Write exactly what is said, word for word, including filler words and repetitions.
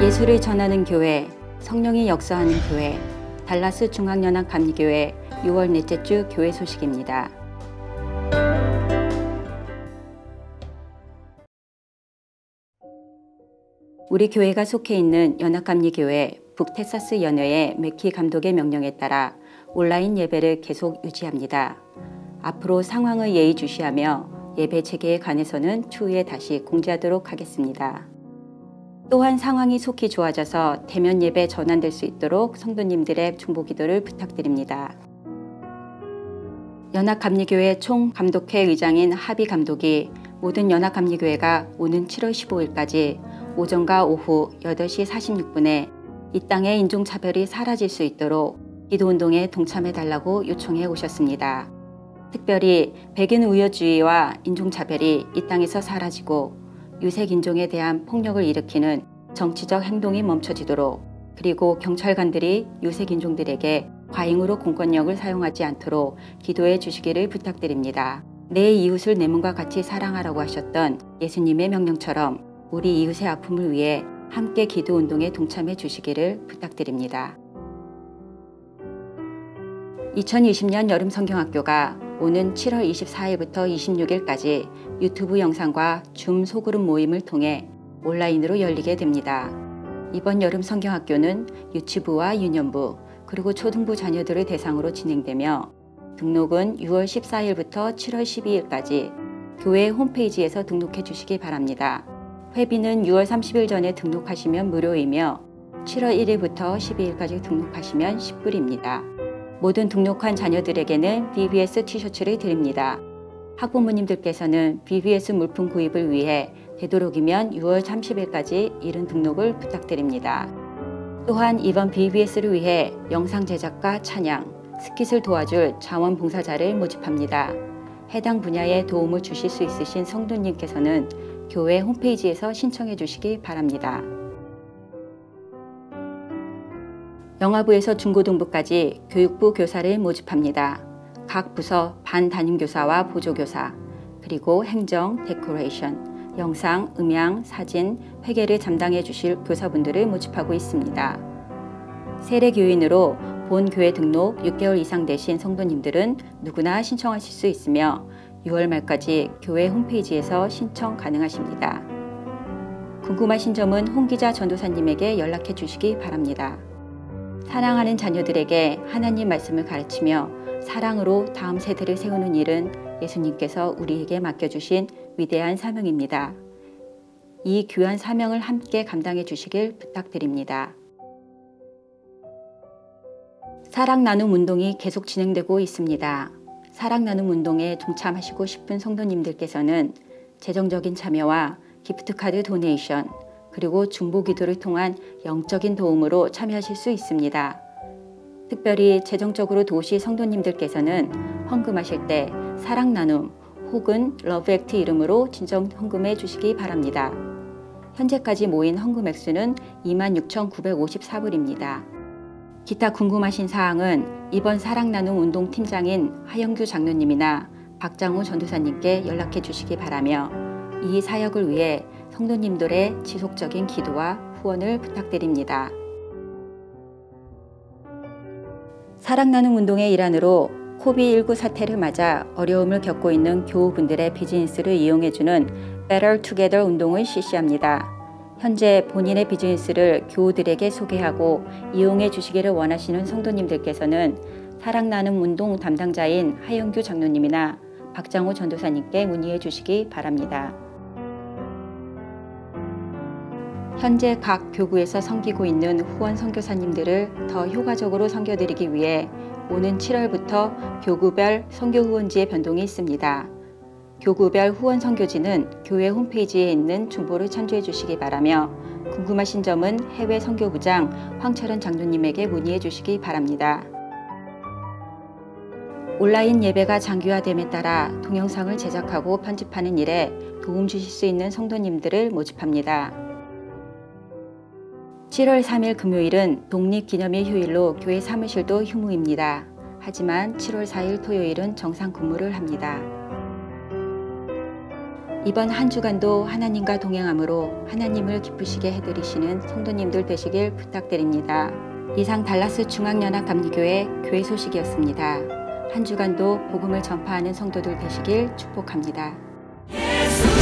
예수를 전하는 교회, 성령이 역사하는 교회, 달라스 중앙연합감리교회 유월 넷째 주 교회 소식입니다. 우리 교회가 속해 있는 연합감리교회 북테사스 연회의 맥키 감독의 명령에 따라 온라인 예배를 계속 유지합니다. 앞으로 상황을 예의주시하며 예배 체계에 관해서는 추후에 다시 공지하도록 하겠습니다. 또한 상황이 속히 좋아져서 대면 예배 전환될 수 있도록 성도님들의 중보 기도를 부탁드립니다. 연합감리교회 총감독회 의장인 하비 감독이 모든 연합감리교회가 오는 칠월 십오일까지 오전과 오후 여덟 시 사십육 분에 이 땅의 인종차별이 사라질 수 있도록 기도운동에 동참해달라고 요청해 오셨습니다. 특별히 백인 우월주의와 인종차별이 이 땅에서 사라지고 유색인종에 대한 폭력을 일으키는 정치적 행동이 멈춰지도록, 그리고 경찰관들이 유색인종들에게 과잉으로 공권력을 사용하지 않도록 기도해 주시기를 부탁드립니다. 내 이웃을 내 몸과 같이 사랑하라고 하셨던 예수님의 명령처럼 우리 이웃의 아픔을 위해 함께 기도운동에 동참해 주시기를 부탁드립니다. 이천이십 년 여름 성경학교가 오는 칠월 이십사일부터 이십육일까지 유튜브 영상과 줌 소그룹 모임을 통해 온라인으로 열리게 됩니다. 이번 여름 성경학교는 유치부와 유년부 그리고 초등부 자녀들을 대상으로 진행되며 등록은 유월 십사일부터 칠월 십이일까지 교회 홈페이지에서 등록해 주시기 바랍니다. 회비는 유월 삼십일 전에 등록하시면 무료이며 칠월 일일부터 십이일까지 등록하시면 십 불입니다. 모든 등록한 자녀들에게는 비비에스 티셔츠를 드립니다. 학부모님들께서는 비비에스 물품 구입을 위해 되도록이면 유월 삼십일까지 이른 등록을 부탁드립니다. 또한 이번 비비에스를 위해 영상 제작과 찬양, 스킷을 도와줄 자원봉사자를 모집합니다. 해당 분야에 도움을 주실 수 있으신 성도님께서는 교회 홈페이지에서 신청해 주시기 바랍니다. 영아부에서 중고등부까지 교육부 교사를 모집합니다. 각 부서 반담임교사와 보조교사, 그리고 행정, 데코레이션, 영상, 음향, 사진, 회계를 담당해 주실 교사분들을 모집하고 있습니다. 세례교인으로 본 교회 등록 육 개월 이상 되신 성도님들은 누구나 신청하실 수 있으며 유월 말까지 교회 홈페이지에서 신청 가능하십니다. 궁금하신 점은 홍 기자 전도사님에게 연락해 주시기 바랍니다. 사랑하는 자녀들에게 하나님 말씀을 가르치며 사랑으로 다음 세대를 세우는 일은 예수님께서 우리에게 맡겨주신 위대한 사명입니다. 이 귀한 사명을 함께 감당해 주시길 부탁드립니다. 사랑 나눔 운동이 계속 진행되고 있습니다. 사랑 나눔 운동에 동참하시고 싶은 성도님들께서는 재정적인 참여와 기프트카드 도네이션, 그리고 중보기도를 통한 영적인 도움으로 참여하실 수 있습니다. 특별히 재정적으로 도우실 성도님들께서는 헌금하실 때 사랑나눔 혹은 러브액트 이름으로 진정 헌금해 주시기 바랍니다. 현재까지 모인 헌금 액수는 이만 육천구백오십사 불입니다. 기타 궁금하신 사항은 이번 사랑나눔 운동팀장인 하영규 장로님이나 박장호 전도사님께 연락해 주시기 바라며 이 사역을 위해 성도님들의 지속적인 기도와 후원을 부탁드립니다. 사랑나눔 운동의 일환으로 코비드 십구 사태를 맞아 어려움을 겪고 있는 교우분들의 비즈니스를 이용해주는 Better Together 운동을 실시합니다. 현재 본인의 비즈니스를 교우들에게 소개하고 이용해 주시기를 원하시는 성도님들께서는 사랑나눔 운동 담당자인 하영규 장로님이나 박장호 전도사님께 문의해 주시기 바랍니다. 현재 각 교구에서 섬기고 있는 후원 선교사님들을 더 효과적으로 섬겨드리기 위해 오는 칠월부터 교구별 선교 후원지의 변동이 있습니다. 교구별 후원 선교지는 교회 홈페이지에 있는 정보를 참조해 주시기 바라며 궁금하신 점은 해외 선교부장 황철원 장로님에게 문의해 주시기 바랍니다. 온라인 예배가 장기화됨에 따라 동영상을 제작하고 편집하는 일에 도움 주실 수 있는 성도님들을 모집합니다. 칠월 삼일 금요일은 독립기념일 휴일로 교회 사무실도 휴무입니다. 하지만 칠월 사일 토요일은 정상 근무를 합니다. 이번 한 주간도 하나님과 동행함으로 하나님을 기쁘시게 해드리시는 성도님들 되시길 부탁드립니다. 이상 달라스 중앙연합감리교회 교회 소식이었습니다. 한 주간도 복음을 전파하는 성도들 되시길 축복합니다. 예수